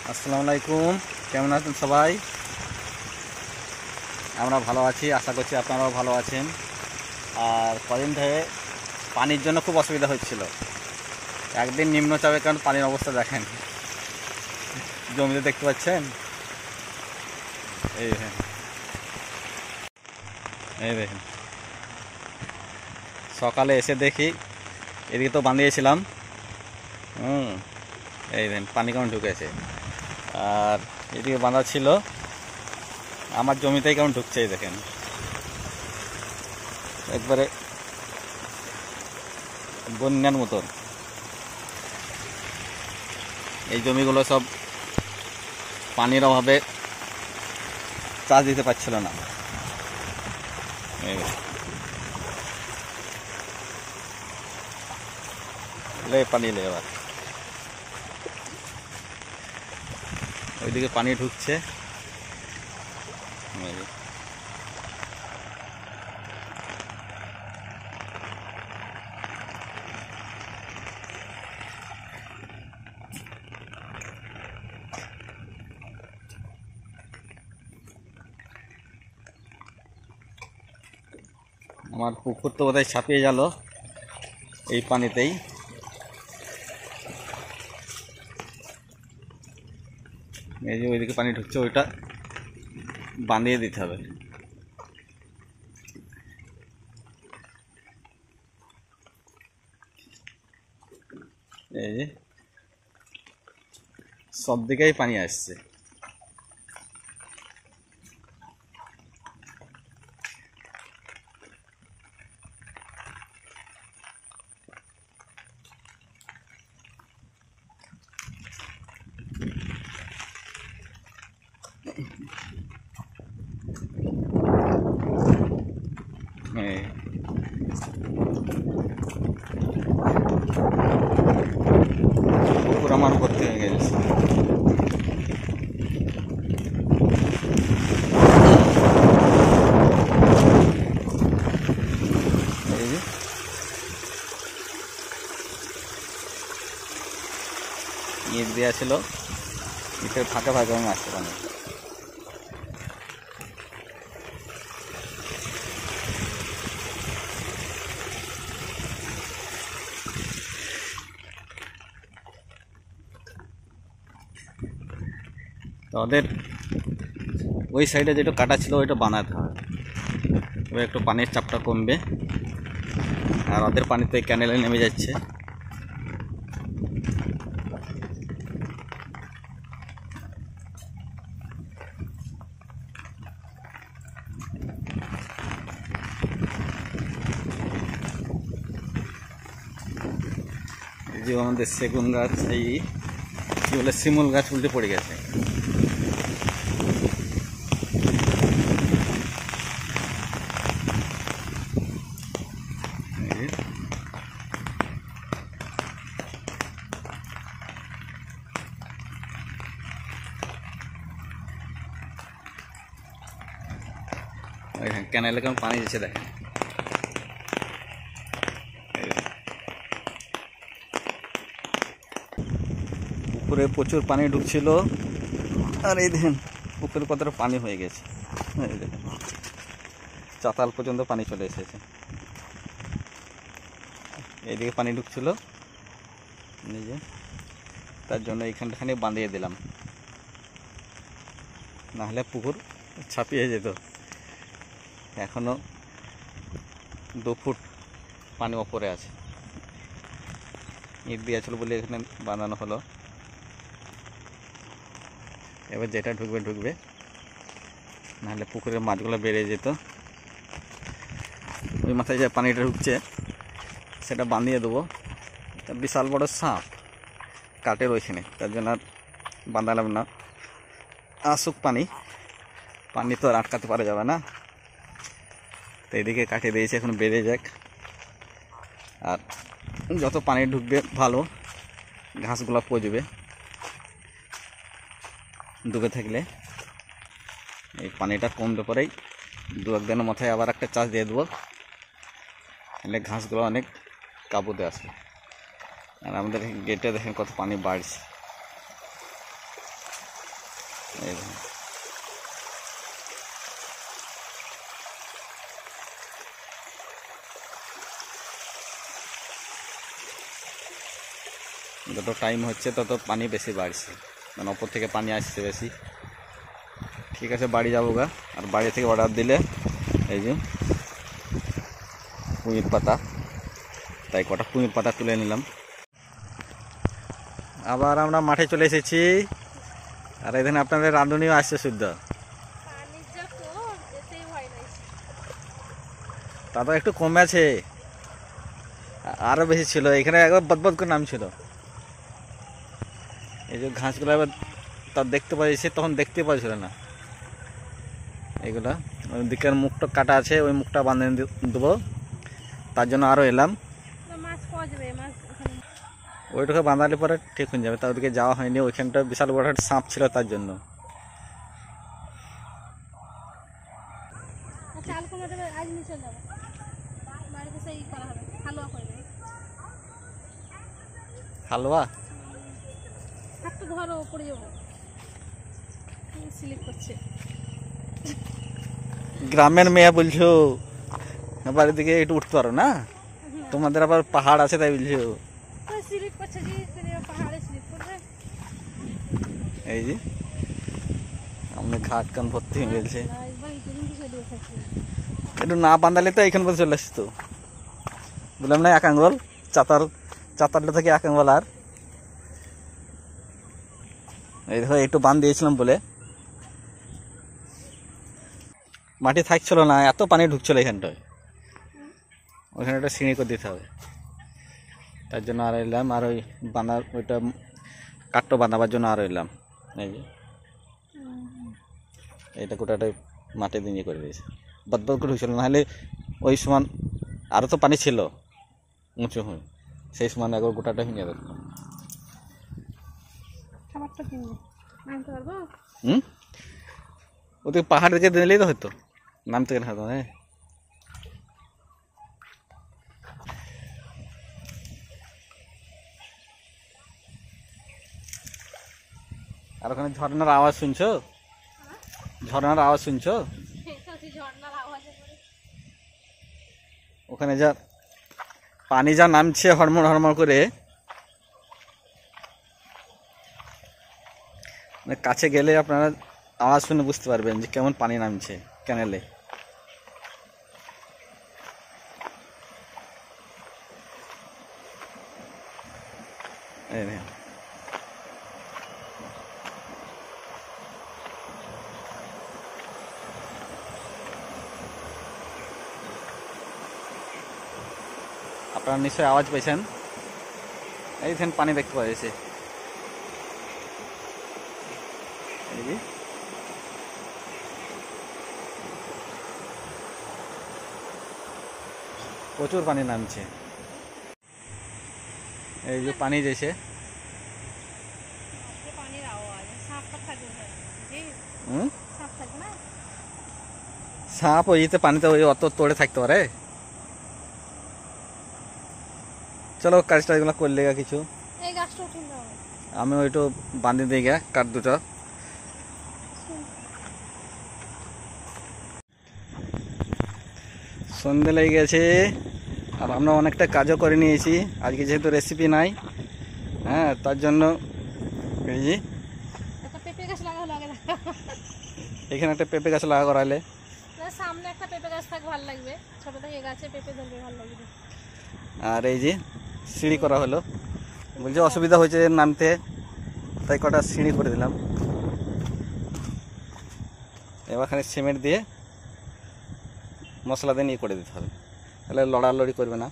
আসসালামু আলাইকুম। কেমন আছেন সবাই? আমরা ভালো আছি, আশা করছি আপনারাও ভালো আছেন। আর কদিন ধরে পানির জন্য খুব অসুবিধা হচ্ছিল। একদিন নিম্নচাপের কারণে পানির অবস্থা দেখেন, জমিতে দেখতে পাচ্ছেন। এই দেখেন, এই দেখেন, সকালে এসে দেখি এদিকে তো বাঁধিয়েছিলাম, এই দেখেন পানি কেমন ঢুকেছে। আর এদিকে বাঁধা ছিল, আমার জমিতেই কেমন ঢুকছে। এই দেখেন একবারে বন্যার মতন। এই জমিগুলো সব পানির অভাবে চাষ দিতে পারছিল না। পানি এলে এবার ওইদিকে পানি ঢুকছে। আমার পুকুর তো বোধহয় ছাপিয়ে গেল এই পানিতেই। এই যে ওইদিকে পানি ঢুকছে, ওইটা বাঁধিয়ে দিতে হবে। এই যে সব দিকেই পানি আসছে। পুকুর আমার ভর্তি হয়ে গেছে। ইট দেওয়া ছিল, ইটের ফাঁকা ফাঁকা আসছে পানি। তো ওদের ওই সাইডে যেটা কাটা ছিল ওইটা বানাতে হবে, তবে একটু পানির চাপটা কমবে। আর ওদের পানিতে ক্যানেলে নেমে যাচ্ছে। এই যে আমাদের সেগুন গাছ, এই কি বলে শিমুল গাছ উল্টে পড়ে গেছে। ক্যানেলে কেমন পানি দিচ্ছে দেখেন। পুকুরে প্রচুর পানি ঢুকছিল, আর এই দেখেন পুকুরে কতটা পানি হয়ে গেছে। এই দেখেন চাতাল পর্যন্ত পানি চলে এসেছে। এইদিকে পানি ঢুকছিল, এই যে তার জন্য এইখানখানে বাঁধিয়ে দিলাম, নাহলে পুকুর ছাপিয়ে যেত। এখনো 2 ফুট পানি ওপরে আছে। ইট দিয়েছিল বলে এখানে বানানো হলো। এবার যেটা ঢুকবে ঢুকবে, নাহলে পুকুরের মাছগুলো বেড়ে যেত। ওই মাথায় যে পানিটা ঢুকছে সেটা বাঁধিয়ে দেবো। বিশাল বড় সাপ কাটের ওইখানে, তার জন্য আর বাঁধালাম না। আসুক পানি, পানি তো আর আটকাতে পারা যাবে না। তো এদিকে কাটিয়ে দিয়েছে, এখন বেড়ে যাক। আর যত পানি ঢুকবে ভালো, ঘাসগুলো পচবে। ডুবে থাকলে এই পানিটা কমতে পরেই 2-1 দিনের মাথায় আবার একটা চাষ দিয়ে দেবো, তাহলে ঘাসগুলো অনেক কাবুতে আসবে। আর আমাদের গেটে দেখেন কত পানি বাড়ছে। এই দেখুন। যত টাইম হচ্ছে তত পানি বেশি বাড়ছে, মানে ওপর থেকে পানি আসছে বেশি। ঠিক আছে, বাড়ি যাবো গা। আর বাড়ি থেকে অর্ডার দিলে এই যে পুঁইর পাতা, তাই কটা পুঁইর পাতা তুলে নিলাম। আবার আমরা মাঠে চলে এসেছি। আর এখানে আপনাদের রাঁধুনিও আসছে শুদ্ধ। তা তো একটু কমে আছে, আরো বেশি ছিল। এখানে একবার বদবদ করে নাম ছিল। এই যে ঘাসগুলো এবার তার দেখতে পাইছে, তখন দেখতে পাচ্ছিল না। এগুলা ওই দিকের মুখটা কাটা আছে, ওই মুখটা বাঁধিয়ে দেবো, তার জন্য আরো এলাম। ওইটাকে বাঁধালে পরে ঠিক হয়ে যাবে। তার ওদিকে যাওয়া হয়নি, ওইখানটা বিশাল বড় একটা সাপ ছিল, তার জন্য। হালুয়া গ্রামের মেয়ে বলছো, বাড়ি থেকে একটু উঠতে পারো না? তোমাদের আবার পাহাড় আছে তাই বলছো। এই যে আমাদের ঘাট কান ভর্তি হয়ে গেছে। একটু না বাঁধালে তো এখান পর্যন্ত চলে আসতো। বললাম না, এক আঙ্গল চাতারটা থেকে এক আঙ্গল। আর এই দেখো একটু বাঁধ দিয়েছিলাম বলে মাটি থাকছিল না, এত পানি ঢুকছিল এখানটায়। ওইখানে একটা সিঁড়ি করে দিতে হবে, তার জন্য আর এলাম। আর ওই বাঁধার ওইটা কাঠটা বাঁধাবার জন্য আর এলাম। এই যে এইটা গোটাটা মাটি দিয়ে করে দিয়েছে, বদবদ করে ঢুকছিল। নাহলে ওই সমান আরও তো পানি ছিল উঁচু হয়ে, সেই সমান একবার গোটাটা ভেঙে দেখ। ওদিকে পাহাড় দিকে দিলেই তো হয়তো, নামতে গেলে হয়তো। হ্যাঁ, আর ওখানে ঝর্ণার আওয়াজ শুনছো? ঝর্ণার আওয়াজ শুনছো? ওখানে যা পানি যা নামছে হড়মড় হড়মড় করে, কাছে গেলে আপনারা আওয়াজ শুনে বুঝতে পারবেন যে কেমন পানি নামছে ক্যানেলে। আপনারা নিশ্চয়ই আওয়াজ পেয়েছেন। এইখানে পানি দেখতে পাওয়া যাচ্ছে। প্রচুর পানি নামছে। এই যে পানি দিয়েছে, সাপ ওইতে পানিতে ওই অত তোড়ে থাকতে পারে। চলো কাজটা এগুলো করলে কিছু, আমি ওইটা বাঁধি দিয়ে গা কাঠ দুটো। সন্ধে লেগে গেছে, আর আমরা অনেকটা কাজও করে নিয়েছি আজকে, যেহেতু রেসিপি নাই। হ্যাঁ, তার জন্য এই যে এখানে একটা পেঁপে গাছ লাগা করালে, সামনে একটা পেঁপে গাছ থাক ভালো লাগবে, ছোট থেকে গাছে পেঁপে ধরবে ভালো লাগবে। আর এই যে সিঁড়ি করা হলো, বলছে অসুবিধা হয়েছে নামতে, তাই কটা সিঁড়ি করে দিলাম। এবার খানিক সিমেন্ট দিয়ে মশলা দিয়ে নিয়ে করে দিতে হবে, তাহলে লড়ালড়ি করবে না।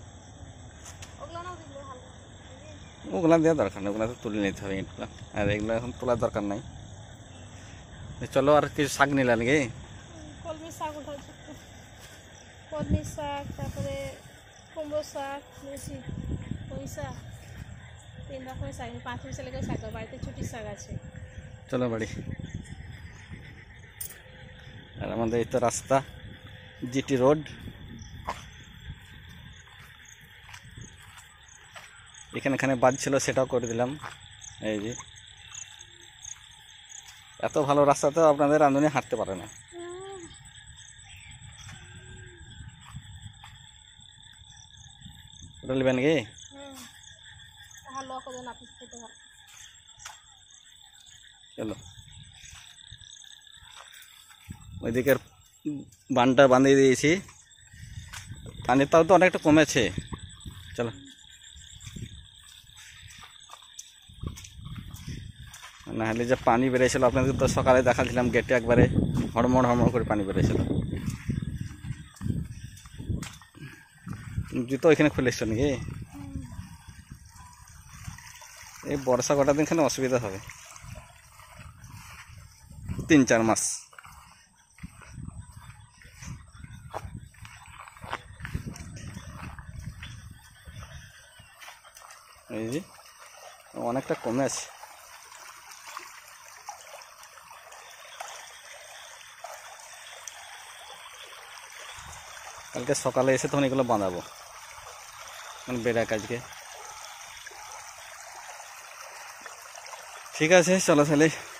ওগুলা দেওয়ার দরকার নেই, ওগুলা তো তুলে নিতে হবে ইটগুলা, আর এগুলো এখন তোলার দরকার নাই। চলো আর কিছু শাক নিলে নাকি? কলমি শাক উঠাচ্ছে, কলমি শাক, তারপরে কুমড়ো শাক, বেশি পুঁই শাক, 3 রকমের শাক, 5 মিশে লেগে শাক। বাড়িতে ছুটির শাক আছে। চলো বাড়ি। আর আমাদের এই তো রাস্তা, জিটি রোড। এখানে বাদ ছিল, সেটাও করে দিলাম। এই যে এত ভালো রাস্তাতেও আপনাদের রাঁধুনি হাঁটতে পারে না। ওটা নেবেন কি? চলো ওইদিকের বানটা বাঁধিয়ে দিয়েছি, পানির তাও তো অনেকটা কমেছে। চলো না হলে যে পানি বেড়েছিল আপনাদের তো সকালে দেখাচ্ছিলাম, গেটে একবারে হড়মড় হড়মড় করে পানি বেড়েছিল। জুতো ওইখানে খুলে এসছো নাকি? এই বর্ষা কটা দিন খানে অসুবিধা হবে, 3-4 মাস। এই যে অনেকটা কমে আছে। কালকে সকালে এসে তখন এগুলো বাঁধাবো, মানে বেড়া কাজকে। ঠিক আছে চলো তাহলে।